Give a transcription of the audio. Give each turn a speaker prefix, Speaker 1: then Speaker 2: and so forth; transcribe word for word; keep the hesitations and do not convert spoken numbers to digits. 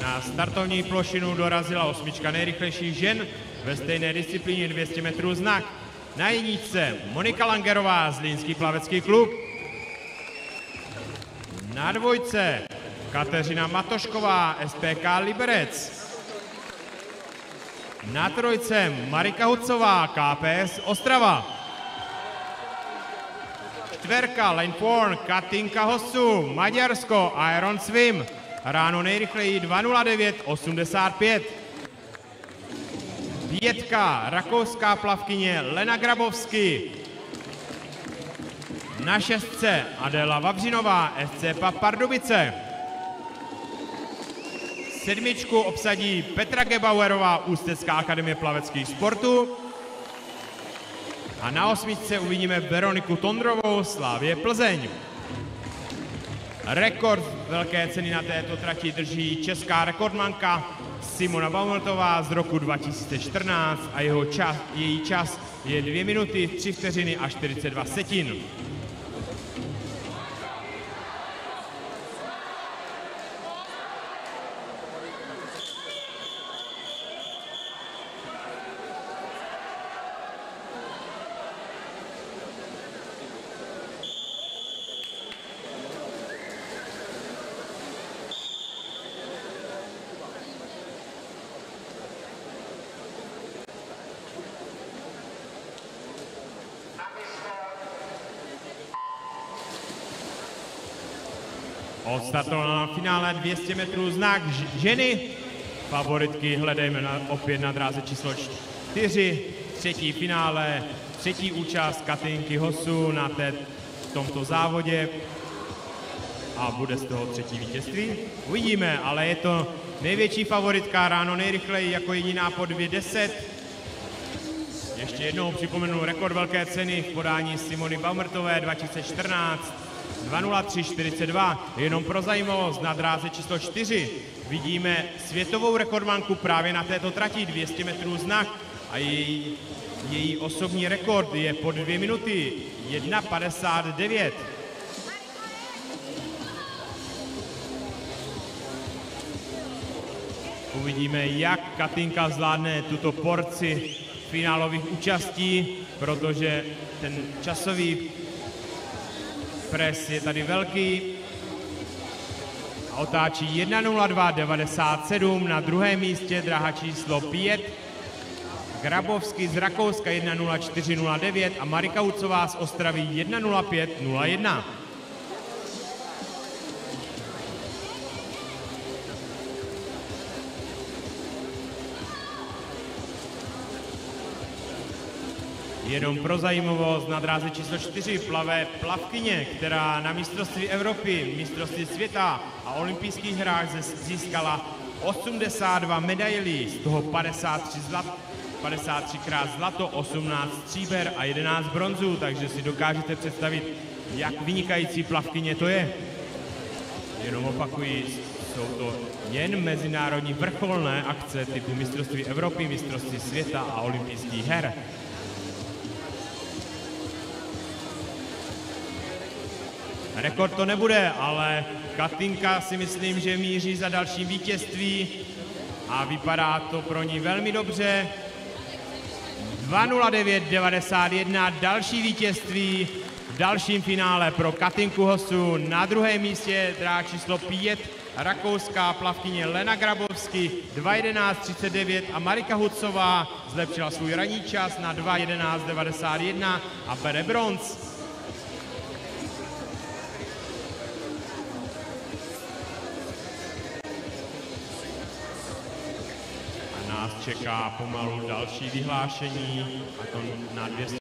Speaker 1: Na startovní plošinu dorazila osmička nejrychlejších žen ve stejné disciplíně dvě stě metrů znak. Na jedničce Monika Langerová, Zlínský plavecký klub. Na dvojce Kateřina Matošková, S P K Liberec. Na trojce Marika Hucová, K P S Ostrava. Čtverka Lane Forn, Katinka Hossu, Maďarsko, Iron Swim. Ráno nejrychleji dva nula devět osmdesát pět. Pětka rakouská plavkyně Lena Grabovsky. Na šestce Adela Vavřinová, S C P A Pardubice. Sedmičku obsadí Petra Gebauerová, Ústecká akademie plaveckých sportů. A na osmičce uvidíme Veroniku Tondrovou, Slavie Plzeň. Rekord velké ceny na této trati drží česká rekordmanka Simona Baumeltová z roku dva tisíce čtrnáct a jeho čas, její čas je dvě minuty, tři vteřiny a čtyřicet dva setin. Odstartovala na finále dvě stě metrů znak ženy. Favoritky hledejme na, opět na dráze číslo čtyři. Třetí finále, třetí účast Katinky Hossu na té, tomto závodě. A bude z toho třetí vítězství. Uvidíme, ale je to největší favoritka, ráno nejrychleji jako jediná po dvě deset. Ještě jednou připomenu rekord velké ceny v podání Simony Baumertové dva tisíce čtrnáct. dva nula tři čtyřicet dva. Jenom pro zajímavost, na dráze číslo čtyři vidíme světovou rekordmanku právě na této trati dvě stě metrů znak a její, její osobní rekord je po dvě minuty jedna padesát devět. Uvidíme, jak Katinka zvládne tuto porci finálových účastí, protože ten časový pres je tady velký a otáčí jedna nula dva devadesát sedm, na druhém místě dráha číslo pět, Grabovský z Rakouska jedna nula čtyři nula devět a Marika Hucová z Ostravy jedna nula pět nula jedna. Jenom pro zajímavost, na dráze číslo čtyři plave plavkyně, která na mistrovství Evropy, mistrovství světa a olympijských hrách získala osmdesát dva medailí, z toho padesát tři zlat, padesát tři krát zlato, osmnáct stříber a jedenáct bronzů, takže si dokážete představit, jak vynikající plavkyně to je. Jenom opakuji, jsou to jen mezinárodní vrcholné akce typu mistrovství Evropy, mistrovství světa a olympijských her. Rekord to nebude, ale Katinka si myslím, že míří za dalším vítězství a vypadá to pro ní velmi dobře. dva nula devět devadesát jedna, další vítězství v dalším finále pro Katinku Hossu. Na druhém místě dráha číslo pět, rakouská plavkyně Lena Grabovsky dva jedenáct třicet devět a Marika Hucová zlepšila svůj ranní čas na dva jedenáct devadesát jedna a bere bronz. Nás čeká pomalu další vyhlášení, a to na dvě